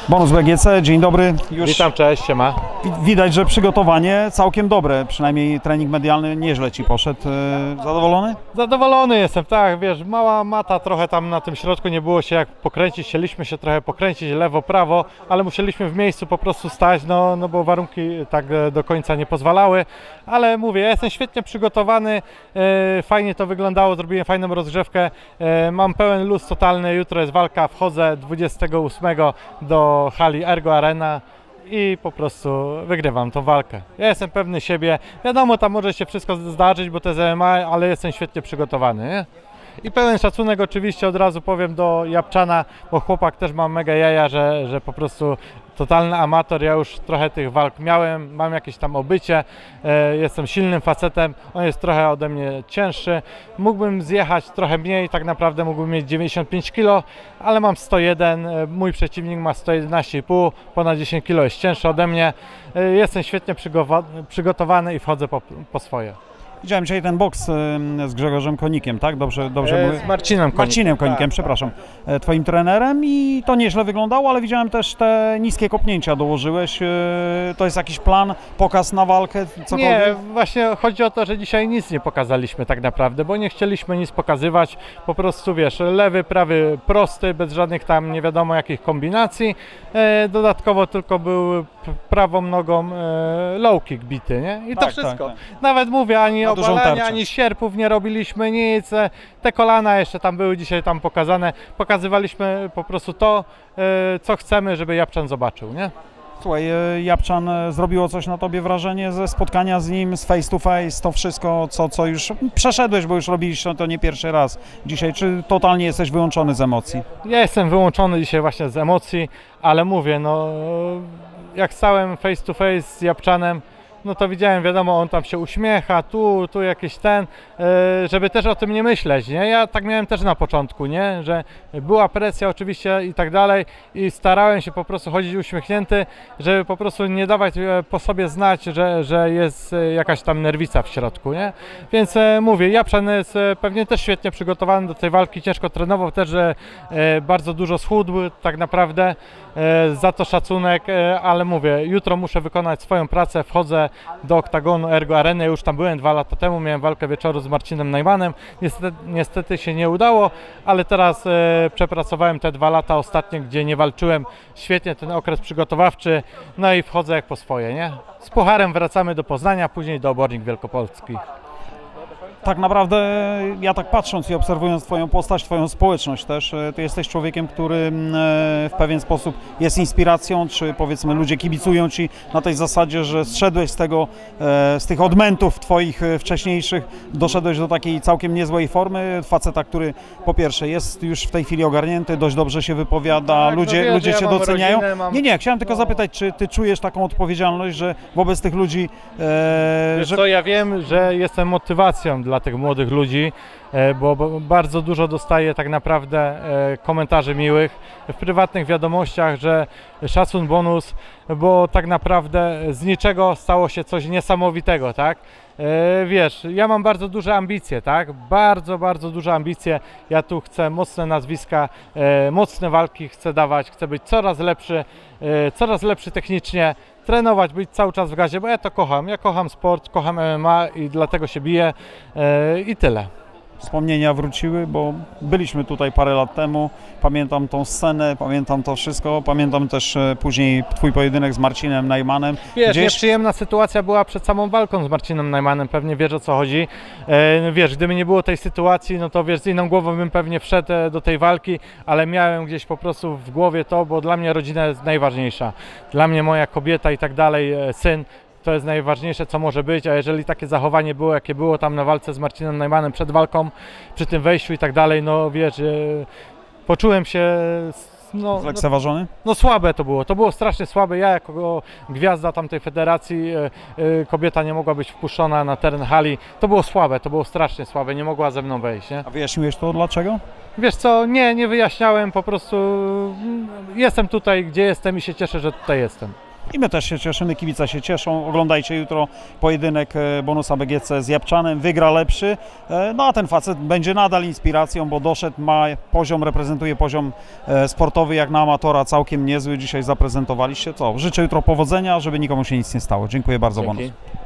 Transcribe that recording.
Bonus BGC, dzień dobry. Już witam, cześć, siema. Widać, że przygotowanie całkiem dobre, przynajmniej trening medialny nieźle Ci poszedł. Zadowolony? Zadowolony jestem, tak, wiesz, mała mata trochę tam na tym środku, nie było się jak pokręcić, chcieliśmy się trochę pokręcić lewo, prawo, ale musieliśmy w miejscu po prostu stać, no bo warunki tak do końca nie pozwalały, ale mówię, ja jestem świetnie przygotowany, fajnie to wyglądało, zrobiłem fajną rozgrzewkę, mam pełen luz totalny, jutro jest walka, wchodzę 28 do hali Ergo Arena i po prostu wygrywam tą walkę. Ja jestem pewny siebie, wiadomo, tam może się wszystko zdarzyć, bo to jest MMA, ale jestem świetnie przygotowany, nie? I pełen szacunek oczywiście od razu powiem do Japczana, bo chłopak też ma mega jaja, że po prostu totalny amator, ja już trochę tych walk miałem, mam jakieś tam obycie, jestem silnym facetem, on jest trochę ode mnie cięższy, mógłbym zjechać trochę mniej, tak naprawdę mógłbym mieć 95 kg, ale mam 101, mój przeciwnik ma 111,5, ponad 10 kg jest cięższy ode mnie, jestem świetnie przygotowany i wchodzę po swoje. Widziałem dzisiaj ten boks z Grzegorzem Konikiem, tak? Dobrze były? Z Marcinem Konikiem. Marcinem Konikiem, tak, przepraszam. Twoim trenerem i to nieźle wyglądało, ale widziałem też te niskie kopnięcia dołożyłeś. To jest jakiś plan, pokaz na walkę, cokolwiek? Nie, właśnie chodzi o to, że dzisiaj nic nie pokazaliśmy tak naprawdę, bo nie chcieliśmy nic pokazywać. Po prostu wiesz, lewy, prawy prosty, bez żadnych tam nie wiadomo jakich kombinacji. Dodatkowo tylko był prawą nogą low kick bity, nie? I to wszystko. Tak. Nawet mówię, ani obalania, ani sierpów nie robiliśmy, nic. Te kolana jeszcze tam były dzisiaj tam pokazane. Pokazywaliśmy po prostu to, co chcemy, żeby Japczan zobaczył, nie? Słuchaj, Japczan, zrobiło coś na Tobie wrażenie ze spotkania z nim, z face to face, to wszystko, co już przeszedłeś, bo już robiliście to nie pierwszy raz dzisiaj, czy totalnie jesteś wyłączony z emocji? Ja jestem wyłączony dzisiaj właśnie z emocji, ale mówię, no jak stałem face to face z Japczanem, no to widziałem, wiadomo, on tam się uśmiecha, tu jakiś ten, żeby też o tym nie myśleć, nie? Ja tak miałem też na początku, nie? Że była presja oczywiście i tak dalej i starałem się po prostu chodzić uśmiechnięty, żeby po prostu nie dawać po sobie znać, że jest jakaś tam nerwica w środku, nie? Więc mówię, Japczan jest pewnie też świetnie przygotowany do tej walki, ciężko trenował też, że bardzo dużo schudł tak naprawdę, za to szacunek, ale mówię, jutro muszę wykonać swoją pracę, wchodzę do oktagonu Ergo Areny, już tam byłem 2 lata temu, miałem walkę wieczoru z Marcinem Najmanem, niestety się nie udało, ale teraz przepracowałem te 2 lata ostatnie, gdzie nie walczyłem, świetnie ten okres przygotowawczy, no i wchodzę jak po swoje, nie? Z pucharem wracamy do Poznania, później do Obornik Wielkopolski. Tak naprawdę, ja tak patrząc i obserwując Twoją postać, Twoją społeczność też, Ty jesteś człowiekiem, który w pewien sposób jest inspiracją, czy powiedzmy ludzie kibicują Ci na tej zasadzie, że zszedłeś z tych odmętów Twoich wcześniejszych, doszedłeś do takiej całkiem niezłej formy, faceta, który po pierwsze jest już w tej chwili ogarnięty, dość dobrze się wypowiada, tak, ludzie ja Cię doceniają. Rodzinę, Nie, chciałem tylko zapytać, czy Ty czujesz taką odpowiedzialność, że wobec tych ludzi... Wiesz co, ja wiem, że jestem motywacją dla tych młodych ludzi, bo bardzo dużo dostaję tak naprawdę komentarzy miłych w prywatnych wiadomościach, że szacun, bonus, bo tak naprawdę z niczego stało się coś niesamowitego, tak? Wiesz, ja mam bardzo duże ambicje, tak? Bardzo duże ambicje. Ja tu chcę mocne nazwiska, mocne walki chcę dawać, chcę być coraz lepszy technicznie, trenować, być cały czas w gazie, bo ja to kocham. Ja kocham sport, kocham MMA i dlatego się biję i tyle. Wspomnienia wróciły, bo byliśmy tutaj parę lat temu, pamiętam tą scenę, pamiętam to wszystko, pamiętam też później Twój pojedynek z Marcinem Najmanem. Wiesz, nieprzyjemna sytuacja była przed samą walką z Marcinem Najmanem, pewnie wiesz o co chodzi. Wiesz, gdyby nie było tej sytuacji, no to wiesz, z inną głową bym pewnie wszedł do tej walki, ale miałem gdzieś po prostu w głowie to, bo dla mnie rodzina jest najważniejsza. Dla mnie moja kobieta i tak dalej, syn. To jest najważniejsze, co może być, a jeżeli takie zachowanie było, jakie było tam na walce z Marcinem Najmanem przed walką, przy tym wejściu i tak dalej, no wiesz, poczułem się... Zlekceważony? No słabe to było strasznie słabe. Ja jako gwiazda tamtej federacji, kobieta nie mogła być wpuszczona na teren hali. To było słabe, to było strasznie słabe, nie mogła ze mną wejść, nie? A wyjaśniłeś to dlaczego? Wiesz co, nie wyjaśniałem, po prostu jestem tutaj, gdzie jestem i się cieszę, że tutaj jestem. I my też się cieszymy, kibice się cieszą. Oglądajcie jutro pojedynek Bonusa BGC z Japczanem. Wygra lepszy. No a ten facet będzie nadal inspiracją, bo doszedł, ma poziom, reprezentuje poziom sportowy jak na amatora całkiem niezły. Dzisiaj zaprezentowaliście. Co? Życzę jutro powodzenia, żeby nikomu się nic nie stało. Dziękuję bardzo, Dzięki. Bonus.